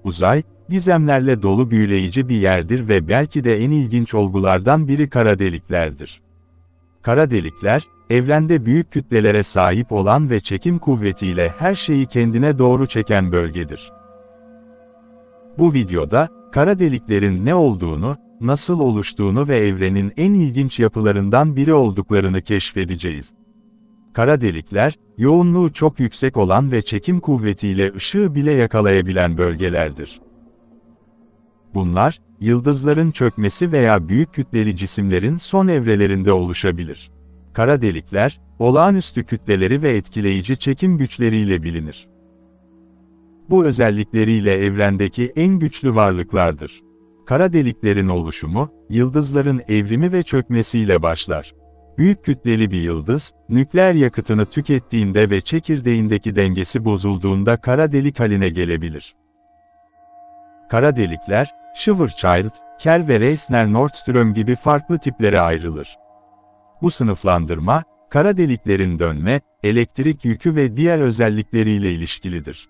Uzay, gizemlerle dolu büyüleyici bir yerdir ve belki de en ilginç olgulardan biri kara deliklerdir. Kara delikler, evrende büyük kütlelere sahip olan ve çekim kuvvetiyle her şeyi kendine doğru çeken bölgedir. Bu videoda, kara deliklerin ne olduğunu, nasıl oluştuğunu ve evrenin en ilginç yapılarından biri olduklarını keşfedeceğiz. Kara delikler, yoğunluğu çok yüksek olan ve çekim kuvvetiyle ışığı bile yakalayabilen bölgelerdir. Bunlar, yıldızların çökmesi veya büyük kütleli cisimlerin son evrelerinde oluşabilir. Kara delikler, olağanüstü kütleleri ve etkileyici çekim güçleriyle bilinir. Bu özellikleriyle evrendeki en güçlü varlıklardır. Kara deliklerin oluşumu, yıldızların evrimi ve çökmesiyle başlar. Büyük kütleli bir yıldız, nükleer yakıtını tükettiğinde ve çekirdeğindeki dengesi bozulduğunda kara delik haline gelebilir. Kara delikler, Schwarzschild, Kerr ve Reissner-Nordström gibi farklı tiplere ayrılır. Bu sınıflandırma, kara deliklerin dönme, elektrik yükü ve diğer özellikleriyle ilişkilidir.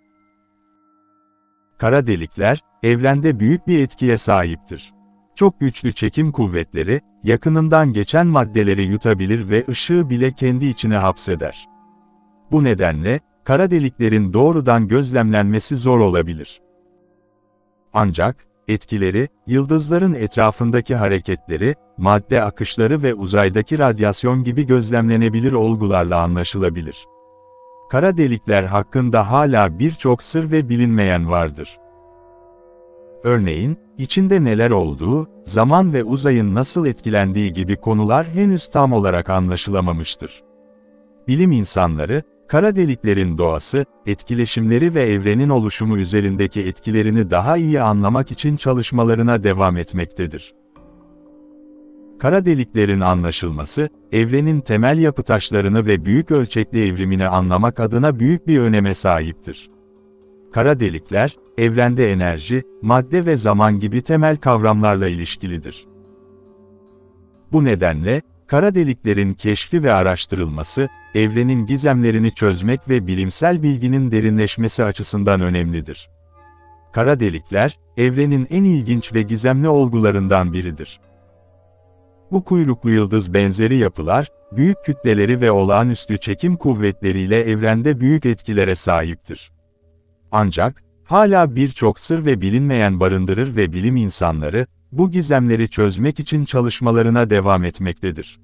Kara delikler, evrende büyük bir etkiye sahiptir. Çok güçlü çekim kuvvetleri, yakınından geçen maddeleri yutabilir ve ışığı bile kendi içine hapseder. Bu nedenle, kara deliklerin doğrudan gözlemlenmesi zor olabilir. Ancak, etkileri, yıldızların etrafındaki hareketleri, madde akışları ve uzaydaki radyasyon gibi gözlemlenebilir olgularla anlaşılabilir. Kara delikler hakkında hala birçok sır ve bilinmeyen vardır. Örneğin, içinde neler olduğu, zaman ve uzayın nasıl etkilendiği gibi konular henüz tam olarak anlaşılamamıştır. Bilim insanları, kara deliklerin doğası, etkileşimleri ve evrenin oluşumu üzerindeki etkilerini daha iyi anlamak için çalışmalarına devam etmektedir. Kara deliklerin anlaşılması, evrenin temel yapı taşlarını ve büyük ölçekli evrimini anlamak adına büyük bir öneme sahiptir. Kara delikler, evrende enerji, madde ve zaman gibi temel kavramlarla ilişkilidir. Bu nedenle, kara deliklerin keşfi ve araştırılması, evrenin gizemlerini çözmek ve bilimsel bilginin derinleşmesi açısından önemlidir. Kara delikler, evrenin en ilginç ve gizemli olgularından biridir. Bu kuyruklu yıldız benzeri yapılar, büyük kütleleri ve olağanüstü çekim kuvvetleriyle evrende büyük etkilere sahiptir. Ancak, hala birçok sır ve bilinmeyen barındırır ve bilim insanları, bu gizemleri çözmek için çalışmalarına devam etmektedir.